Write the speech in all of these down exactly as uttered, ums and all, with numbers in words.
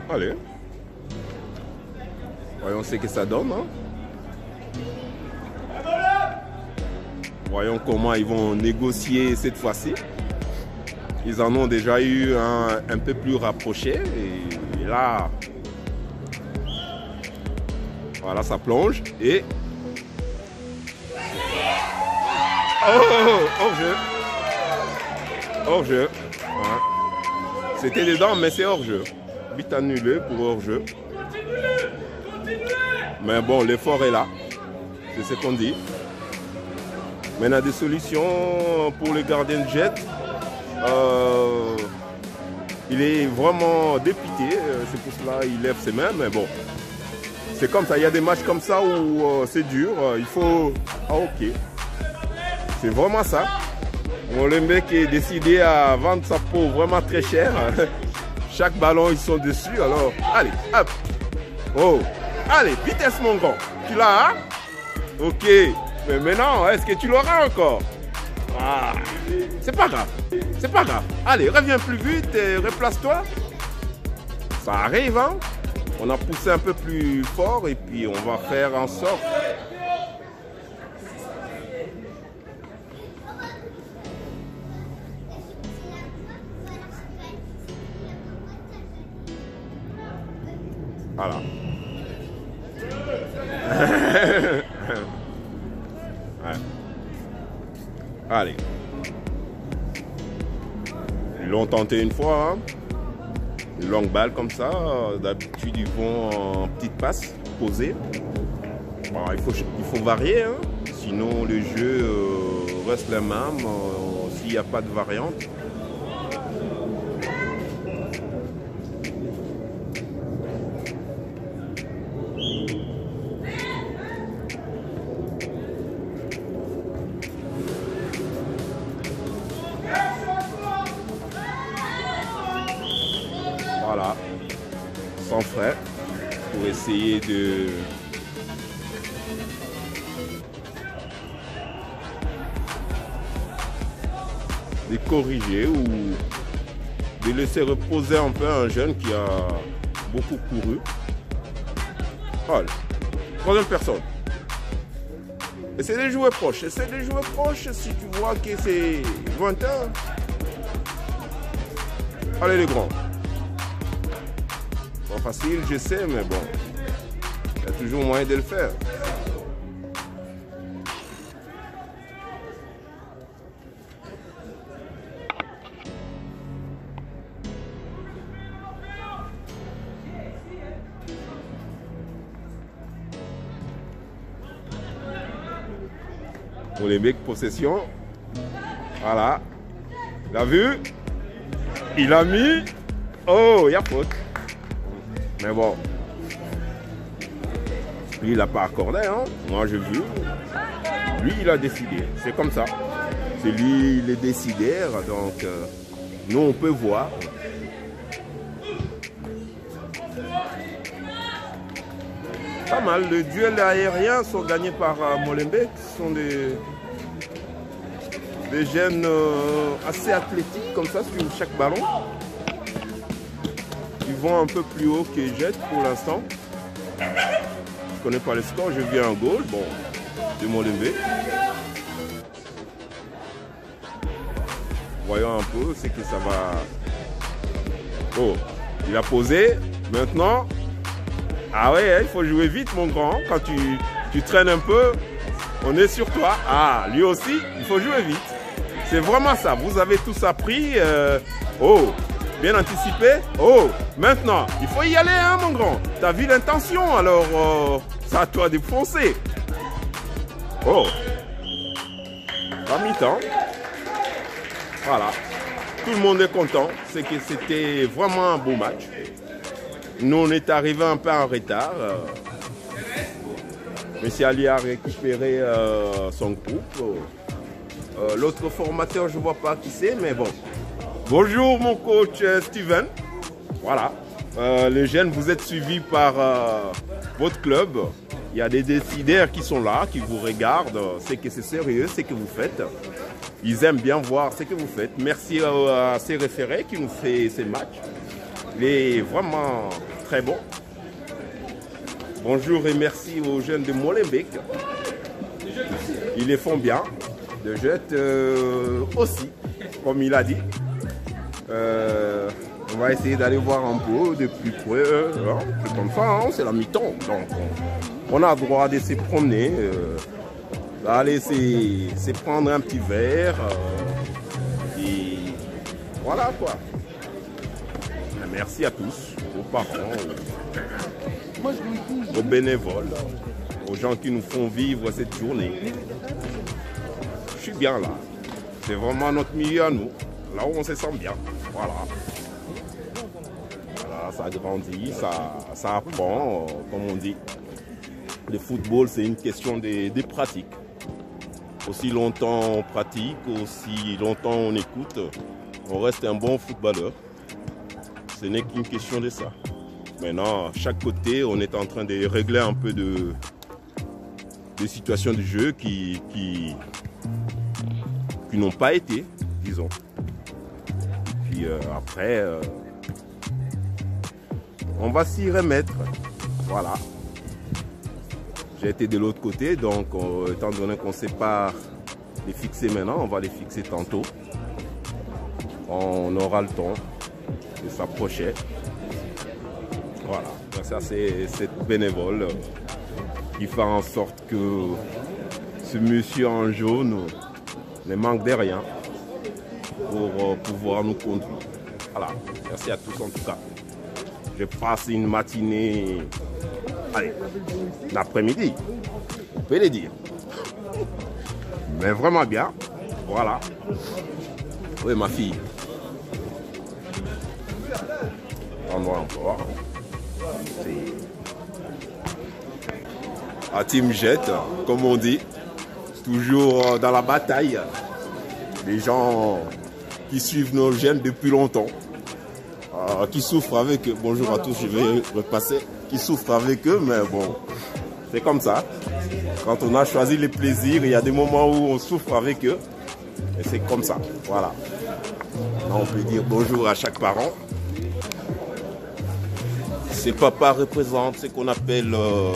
Allez. Voyons ce que ça donne. Hein. Voyons comment ils vont négocier cette fois-ci. Ils en ont déjà eu un, un peu plus rapproché. Et, et là, voilà, ça plonge. Et... Oh, hors-jeu. Hors-jeu. Voilà. C'était dedans, mais c'est hors-jeu. But annulé pour hors-jeu. Mais bon, l'effort est là. C'est ce qu'on dit. Mais on a des solutions pour les gardiens de jet. Euh, il est vraiment dépité. C'est pour cela qu'il lève ses mains. Mais bon, c'est comme ça. Il y a des matchs comme ça où euh, c'est dur. Il faut... Ah, ok. C'est vraiment ça. Molenbeek qui est décidé à vendre sa peau vraiment très cher. Chaque ballon, ils sont dessus. Alors, allez, hop. Oh, allez, vitesse mon grand. Tu l'as, hein? Ok. Mais maintenant, est-ce que tu l'auras encore? Ah, c'est pas grave. C'est pas grave. Allez, reviens plus vite et replace-toi. Ça arrive, hein? On a poussé un peu plus fort et puis on va faire en sorte. Voilà. Ouais. Allez. Ils l'ont tenté une fois. Hein. Une longue balle comme ça. D'habitude, ils vont en petite passe posée. Bon, il, faut, il faut varier. Hein. Sinon, le jeu euh, reste le même euh, s'il n'y a pas de variante. Voilà, sans frais, pour essayer de de corriger ou de laisser reposer un peu un jeune qui a beaucoup couru. Voilà, troisième personne. Essaye de jouer proche, essaye de jouer proche si tu vois que c'est lointain. Allez les grands. Pas facile, je sais, mais bon, il y a toujours moyen de le faire. Pour les mecs, possession. Voilà. Il a vu. Il a mis. Oh, il y a faute. Mais bon, lui, il n'a pas accordé, hein. Moi, j'ai vu. Lui, il a décidé. C'est comme ça. C'est lui, il est décideur. Donc, euh, nous, on peut voir. Pas mal. Les duels aériens sont gagnés par euh, Molenbeek. Ce sont des, des jeunes euh, assez athlétiques, comme ça, sur chaque ballon. Ils vont un peu plus haut que Jet pour l'instant. Je ne connais pas le score, j'ai vu un goal. Bon, de Molenbeek. Voyons un peu ce que ça va. Oh, il a posé. Maintenant. Ah ouais, il faut jouer vite, mon grand. Quand tu, tu traînes un peu, on est sur toi. Ah, lui aussi, il faut jouer vite. C'est vraiment ça. Vous avez tous appris. Euh... Oh. Bien anticipé. Oh, maintenant, il faut y aller, hein, mon grand. Tu as vu l'intention, alors euh, c'est à toi de foncer. Oh. Pas mi-temps. Voilà. Tout le monde est content. C'est que c'était vraiment un beau match. Nous, on est arrivé un peu en retard. Monsieur Ali a récupéré euh, son groupe. Euh, L'autre formateur, je ne vois pas qui c'est, mais bon. Bonjour mon coach euh, Steven. Voilà, euh, les jeunes, vous êtes suivis par euh, votre club. Il y a des décideurs qui sont là, qui vous regardent. C'est que c'est sérieux, c'est que vous faites. Ils aiment bien voir ce que vous faites. Merci à, à ces référés qui nous fait ces matchs. Il est vraiment très bon. Bonjour et merci aux jeunes de Molenbeek. Ils les font bien. De Jet euh, aussi, comme il a dit. Euh, on va essayer d'aller voir un peu de plus près. Hein. C'est comme ça, hein, c'est la mi-temps. Donc on, on a le droit de se promener, euh, d'aller se, se prendre un petit verre. Euh, et voilà quoi. Merci à tous, aux parents, aux, aux bénévoles, aux gens qui nous font vivre cette journée. Je suis bien là. C'est vraiment notre milieu à nous, là où on se sent bien. Voilà. Voilà, ça grandit, ça, ça apprend, euh, comme on dit. Le football, c'est une question de, de pratique. Aussi longtemps on pratique, aussi longtemps on écoute, on reste un bon footballeur. Ce n'est qu'une question de ça. Maintenant, chaque côté, on est en train de régler un peu de, de situations de jeu qui, qui, qui n'ont pas été, disons. Puis euh, après, euh, on va s'y remettre. Voilà. J'ai été de l'autre côté, donc euh, étant donné qu'on ne sait pas les fixer maintenant, on va les fixer tantôt. On aura le temps de s'approcher. Voilà, donc ça c'est cette bénévole qui fait en sorte que ce monsieur en jaune ne manque de rien pour pouvoir nous conduire. Voilà, merci à tous en tout cas. Je passe une matinée, allez, l'après-midi, on peut le dire, mais vraiment bien. Voilà. Oui, ma fille. On voit encore. À Team Jet, comme on dit, toujours dans la bataille. Les gens qui suivent nos jeunes depuis longtemps, euh, qui souffrent avec eux. Bonjour à tous, je vais repasser. Qui souffrent avec eux, mais bon, c'est comme ça. Quand on a choisi les plaisirs, il y a des moments où on souffre avec eux. Et c'est comme ça, voilà. Là, on peut dire bonjour à chaque parent. Ces papas représentent ce qu'on appelle euh,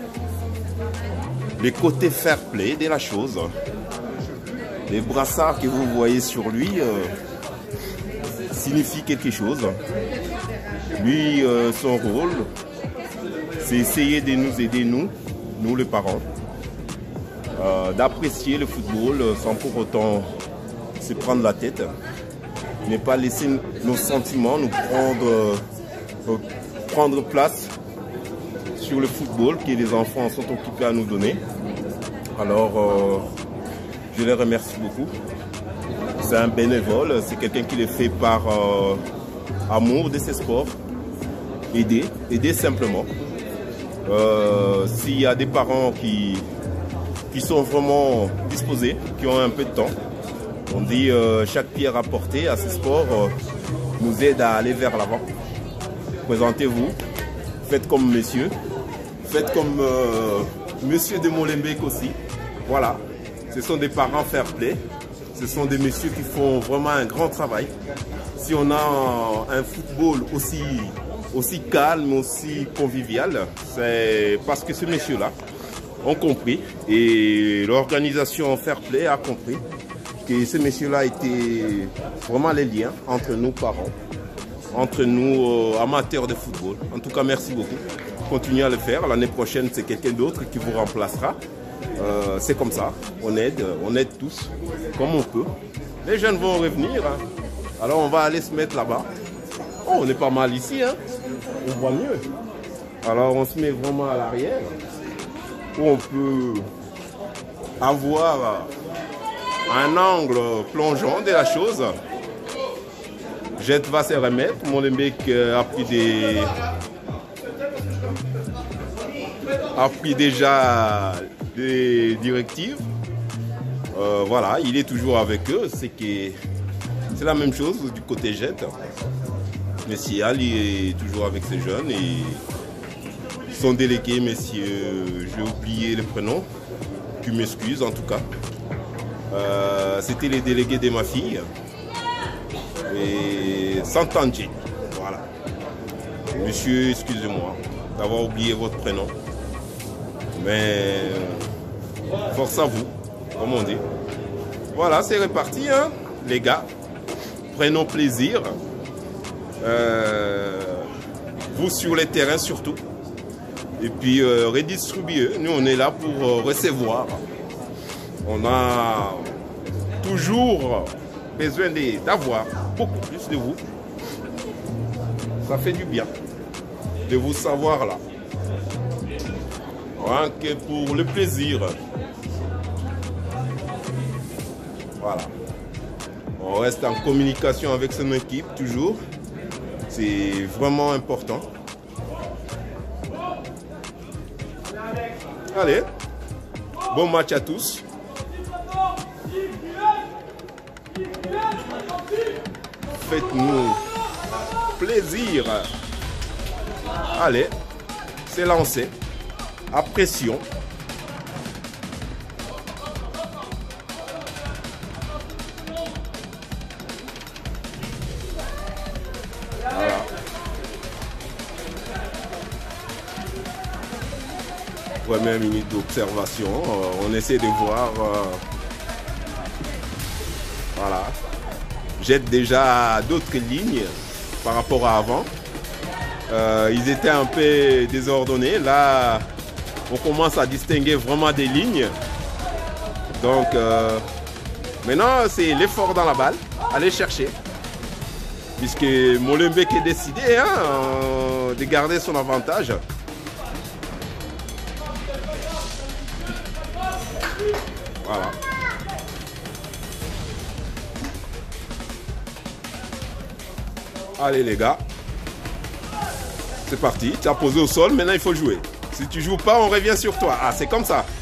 les côtés fair play de la chose. Les brassards que vous voyez sur lui euh, signifient quelque chose. Lui, euh, son rôle, c'est essayer de nous aider, nous, nous les parents, euh, d'apprécier le football sans pour autant se prendre la tête. Ne pas laisser nos sentiments nous prendre... Euh, prendre place sur le football que les enfants sont occupés à nous donner. Alors, euh, je les remercie beaucoup. C'est un bénévole, c'est quelqu'un qui le fait par euh, amour de ses sports. Aider, aider simplement. Euh, S'il y a des parents qui, qui sont vraiment disposés, qui ont un peu de temps, on dit euh, chaque pierre apportée à ce sport euh, nous aide à aller vers l'avant. Présentez-vous, faites comme monsieur, faites comme euh, monsieur de Molenbeek aussi. Voilà, ce sont des parents fair play, ce sont des messieurs qui font vraiment un grand travail. Si on a un, un football aussi, aussi calme, aussi convivial, c'est parce que ces messieurs-là ont compris et l'organisation fair play a compris que ces messieurs-là étaient vraiment les liens entre nous parents, entre nous euh, amateurs de football. En tout cas, merci beaucoup. Continuez à le faire. L'année prochaine, c'est quelqu'un d'autre qui vous remplacera. Euh, c'est comme ça. On aide, on aide tous, comme on peut. Les jeunes vont revenir. Hein. Alors, on va aller se mettre là-bas. Oh, on est pas mal ici. Hein. On voit mieux. Alors, on se met vraiment à l'arrière, où on peut avoir un angle plongeant de la chose. Jet va se remettre. Molenbeek a pris des a pris déjà des directives. Euh, voilà, il est toujours avec eux. C'est que c'est la même chose du côté Jet. Monsieur Ali est toujours avec ces jeunes et son délégué, messieurs, j'ai oublié le prénom. Tu m'excuses en tout cas. Euh, C'était les délégués de ma fille. Et Santanji, voilà. Monsieur, excusez-moi d'avoir oublié votre prénom. Mais force à vous, comme on dit. Voilà, c'est reparti, hein, les gars. Prenons plaisir. Euh, vous sur les terrains surtout. Et puis euh, redistribuer. Nous, on est là pour euh, recevoir. On a toujours besoin d'avoir beaucoup plus de vous. Ça fait du bien de vous savoir là. Rien que pour le plaisir. Voilà. On reste en communication avec son équipe toujours. C'est vraiment important. Allez. Bon match à tous. Faites-nous plaisir. Allez. C'est lancé. À pression. Voilà. Première minute d'observation. Euh, on essaie de voir. Euh, voilà. Jette déjà d'autres lignes par rapport à avant. Euh, ils étaient un peu désordonnés. Là, on commence à distinguer vraiment des lignes. Donc, euh, maintenant, c'est l'effort dans la balle. Allez chercher. Puisque Molenbeek est décidé hein, euh, de garder son avantage. Voilà. Allez les gars. C'est parti. Tu as posé au sol. Maintenant, il faut jouer. Si tu joues pas, on revient sur toi. Ah, c'est comme ça.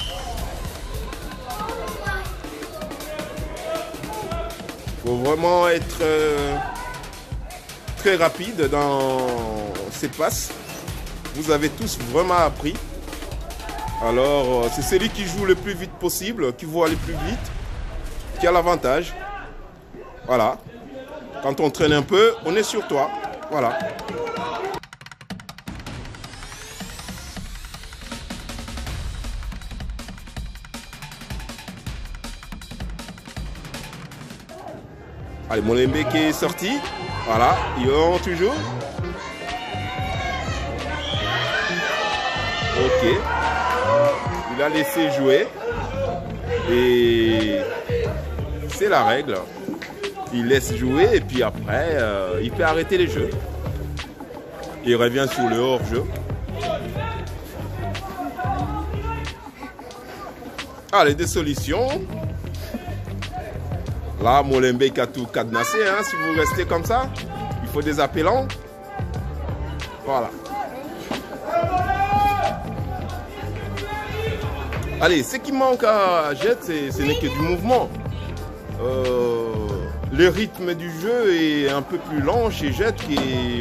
Il faut vraiment être euh, très rapide dans ces passes. Vous avez tous vraiment appris. Alors, c'est celui qui joue le plus vite possible, qui voit le plus vite, qui a l'avantage. Voilà. Quand on traîne un peu, on est sur toi. Voilà. Allez, Molenbeek est sorti. Voilà, ils ont toujours. Ok. Il a laissé jouer. Et c'est la règle. Il laisse jouer et puis après, euh, il peut arrêter les jeux. Il revient sur le hors-jeu. Allez, des solutions. Là, Molenbeek a tout cadenassé. Hein, si vous restez comme ça, il faut des appelants. Voilà. Allez, ce qui manque à Jet, ce n'est que du mouvement. Euh, le rythme du jeu est un peu plus lent chez Jet que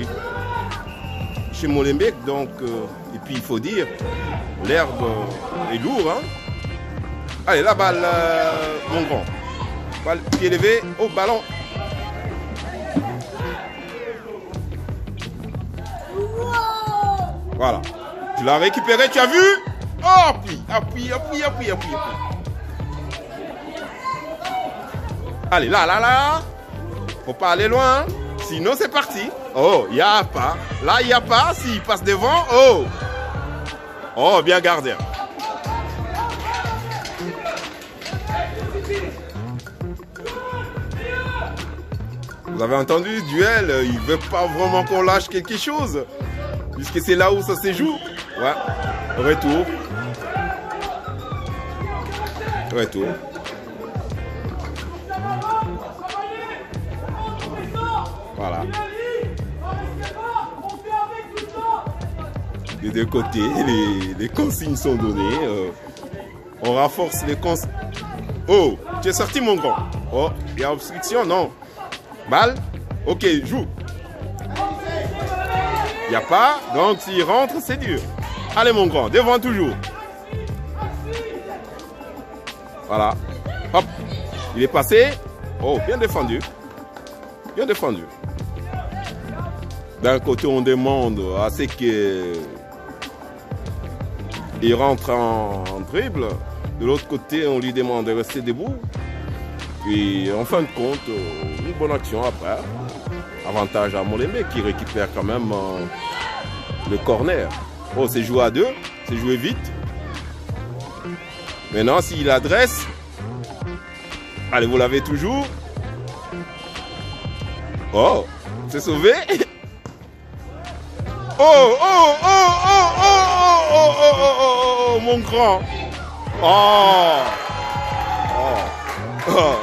chez Molenbeek. Donc, euh, et puis il faut dire, l'herbe est lourde. Hein. Allez, la balle, euh, mon grand. Balle, pied levé au ballon. Voilà. Tu l'as récupéré, tu as vu? Oh, appuie, appuie, appuie, appuie, appuie, appuie. Allez, là, là, là. Faut pas aller loin. Hein. Sinon, c'est parti. Oh, il n'y a pas. Là, il n'y a pas. S'il passe devant, oh. Oh, bien gardé. Vous avez entendu, duel, il ne veut pas vraiment qu'on lâche quelque chose. Puisque c'est là où ça se joue. Ouais. Retour. Retour. Voilà. Des deux côtés, les, les consignes sont données. Euh, on renforce les consignes. Oh, tu es sorti mon grand. Oh, il y a obstruction, non. Balle. Ok, joue. Il n'y a pas. Donc s'il rentre, c'est dur. Allez mon grand, devant toujours. Voilà. Hop. Il est passé. Oh, bien défendu. Bien défendu. D'un côté, on demande à ce qu'il rentre en, en dribble. De l'autre côté, on lui demande de rester debout. Et en fin de compte, une bonne action après. Avantage à Molembe qui récupère quand même euh, le corner. Oh, c'est joué à deux. C'est joué vite. Maintenant, s'il adresse. Allez, vous l'avez toujours. Oh, c'est sauvé. Oh, oh, oh, oh, oh, oh, oh, oh, oh, oh, oh, mon grand. Oh. Oh. Oh.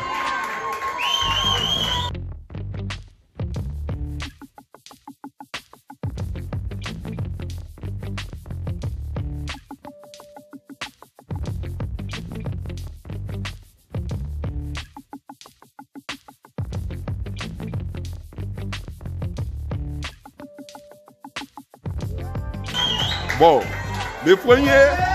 Bon, le premier,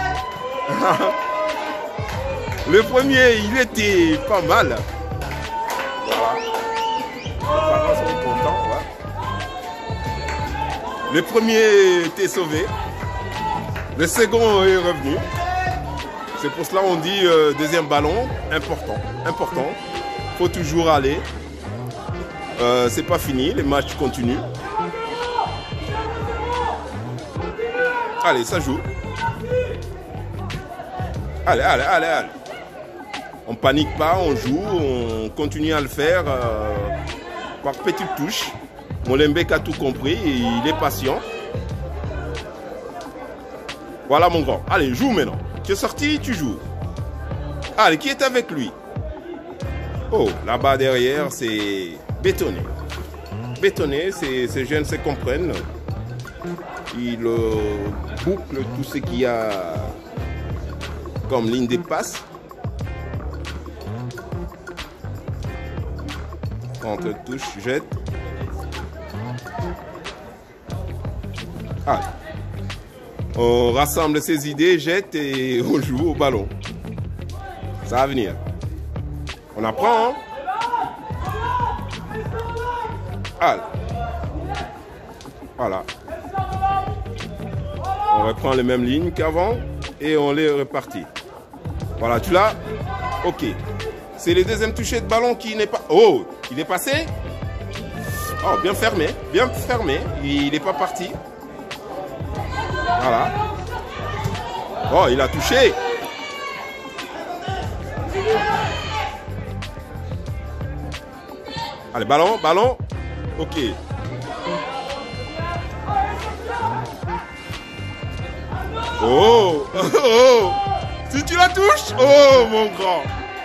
le premier, il était pas mal. Voilà. Les parents sont contents. Ouais. Le premier était sauvé. Le second est revenu. C'est pour cela qu'on dit euh, deuxième ballon, important, important. Faut toujours aller. Euh, c'est pas fini, les matchs continuent. Allez, ça joue. Allez, allez, allez, allez. On panique pas, on joue, on continue à le faire euh, par petites touches. Molembe a tout compris, il est patient. Voilà mon grand. Allez, joue maintenant. Tu es sorti, tu joues. Allez, qui est avec lui? Oh, là-bas derrière, c'est bétonné. Bétonné, ces jeunes se comprennent. Il euh, boucle tout ce qu'il y a comme ligne de passe. Contre touche, jette. Allez. On rassemble ses idées, jette et on joue au ballon. Ça va venir. On apprend. Hein? Allez. Voilà. On reprend les mêmes lignes qu'avant et on les repartit. Voilà, tu l'as? Ok. C'est le deuxième toucher de ballon qui n'est pas... Oh, il est passé? Oh, bien fermé, bien fermé. Il n'est pas parti. Voilà. Oh, il a touché. Allez, ballon, ballon. Ok. Oh, oh, oh. Si tu la touches, oh mon grand.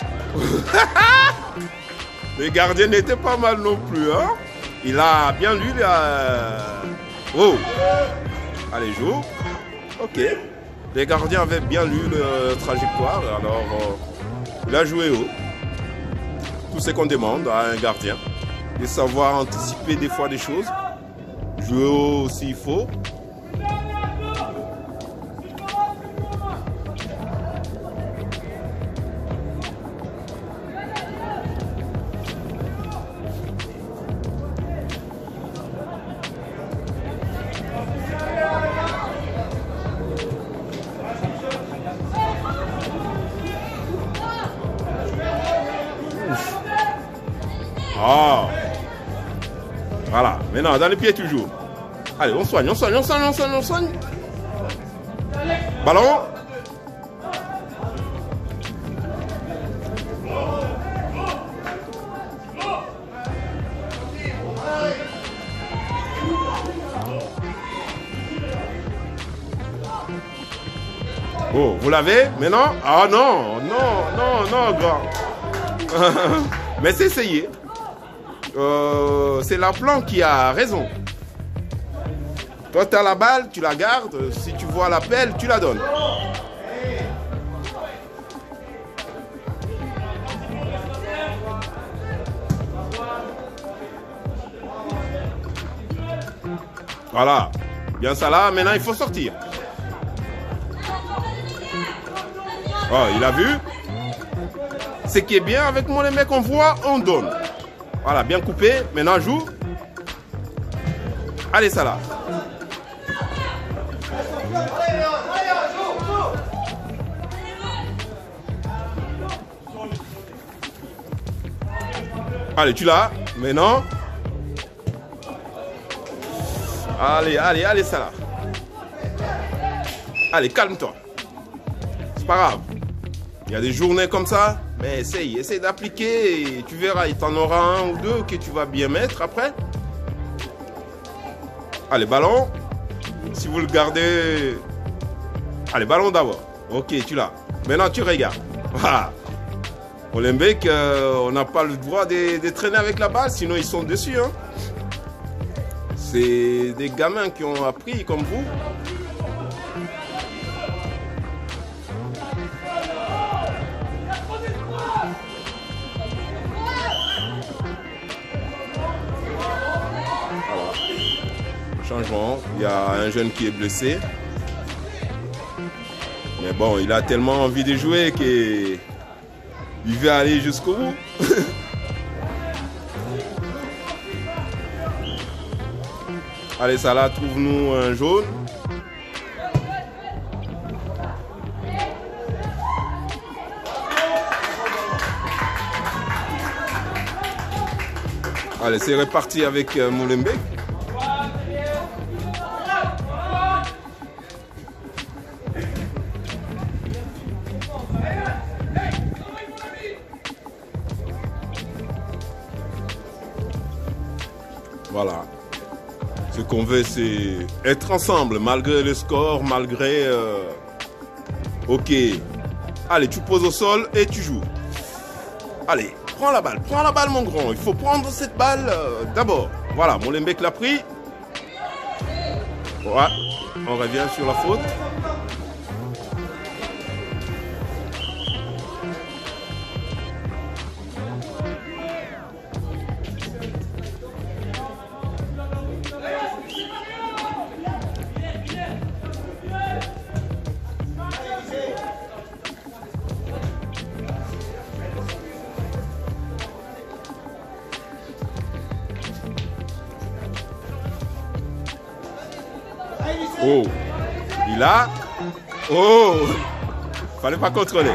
Le gardien n'était pas mal non plus, hein. Il a bien lu la... Oh. Allez, joue. Ok. Les gardiens avaient bien lu la trajectoire, alors euh, il a joué haut. Tout ce qu'on demande à un gardien, de savoir anticiper des fois des choses, jouer haut s'il faut. Oh. Voilà, maintenant dans les pieds toujours. Allez, on soigne, on soigne, on soigne, on soigne, on soigne. Ballon. Oh, vous l'avez maintenant? Ah non, non, non, non, grand. Mais c'est essayé. Euh, c'est Laplan qui a raison. Toi, tu as la balle, tu la gardes. Si tu vois l'appel, tu la donnes. Voilà. Bien ça là. Maintenant, il faut sortir. Oh, il a vu. Ce qui est bien avec moi, les mecs, on voit, on donne. Voilà, bien coupé. Maintenant, joue. Allez, Salah. Allez, tu l'as. Mais non. Allez, allez, allez, Salah. Allez, calme-toi. C'est pas grave. Il y a des journées comme ça. Mais essaye, essaye d'appliquer. Et tu verras, il t'en aura un ou deux que tu vas bien mettre après. Allez, ballon. Si vous le gardez... Allez, ballon d'abord. Ok, tu l'as. Maintenant, tu regardes. Voilà. Molenbeek, euh, on n'a pas le droit de, de traîner avec la balle, sinon ils sont dessus. Hein. C'est des gamins qui ont appris comme vous. Changement, il y a un jeune qui est blessé. Mais bon, il a tellement envie de jouer qu'il veut aller jusqu'au bout. Allez, Salah, trouve-nous un jaune. Allez, c'est reparti avec euh, Molenbeek. Voilà. Ce qu'on veut, c'est être ensemble, malgré le score, malgré... Euh... Ok. Allez, tu poses au sol et tu joues. Allez, prends la balle, prends la balle, mon grand. Il faut prendre cette balle euh, d'abord. Voilà, Molenbeek l'a pris. Voilà, on revient sur la faute. Oh, il a... Oh, fallait pas contrôler.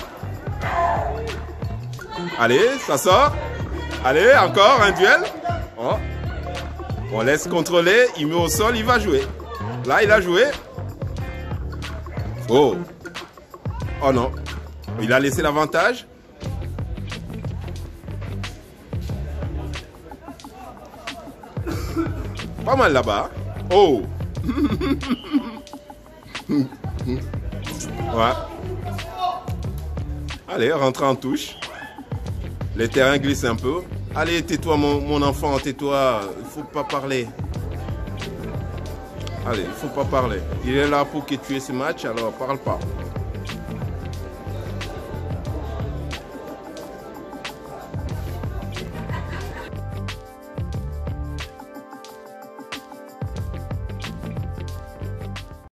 Allez, ça sort. Allez, encore un duel. Oh. On laisse contrôler, il met au sol, il va jouer. Là, il a joué. Oh. Oh non. Il a laissé l'avantage. Pas mal là-bas. Oh. Ouais. Allez, rentre en touche. Les terrains glissent un peu. Allez, tais-toi mon, mon enfant, tais-toi. Il faut pas parler. Allez, il faut pas parler. Il est là pour que tu aies ce match, alors parle pas.